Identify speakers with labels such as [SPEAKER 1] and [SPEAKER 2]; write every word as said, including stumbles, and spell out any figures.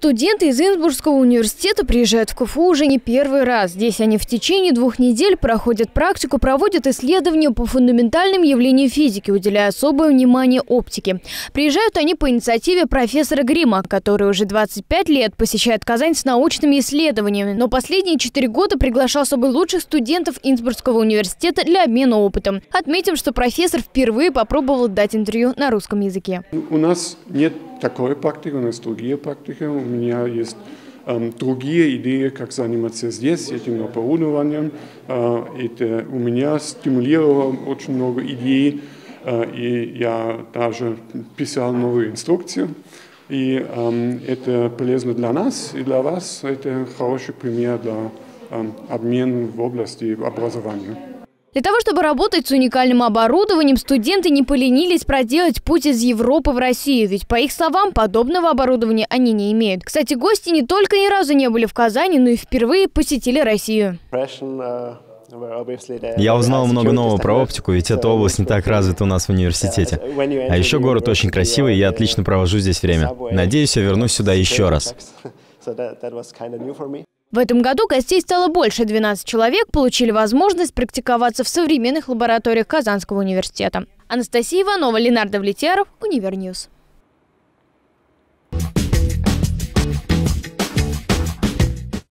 [SPEAKER 1] Студенты из Инсбрукского университета приезжают в КФУ уже не первый раз. Здесь они в течение двух недель проходят практику, проводят исследования по фундаментальным явлениям физики, уделяя особое внимание оптике. Приезжают они по инициативе профессора Грима, который уже двадцать пять лет посещает Казань с научными исследованиями, но последние четыре года приглашал с собой лучших студентов Инсбрукского университета для обмена опытом. Отметим, что профессор впервые попробовал дать интервью на русском языке.
[SPEAKER 2] У нас нет такой практики, у нас другие практики. У меня есть э, другие идеи, как заниматься здесь, этим оборудованием. Э, это у меня стимулировало очень много идей, э, и я даже писал новую инструкцию. И э, это полезно для нас и для вас. Это хороший пример для э, обмена в области образования.
[SPEAKER 1] Для того, чтобы работать с уникальным оборудованием, студенты не поленились проделать путь из Европы в Россию. Ведь, по их словам, подобного оборудования они не имеют. Кстати, гости не только ни разу не были в Казани, но и впервые посетили Россию.
[SPEAKER 3] Я узнал много нового про оптику, ведь эта область не так развита у нас в университете. А еще город очень красивый, и я отлично провожу здесь время. Надеюсь, я вернусь сюда еще раз.
[SPEAKER 1] В этом году гостей стало больше. двенадцать человек получили возможность практиковаться в современных лабораториях Казанского университета. Анастасия Иванова, Ленардо Влетьяров, Универньюз.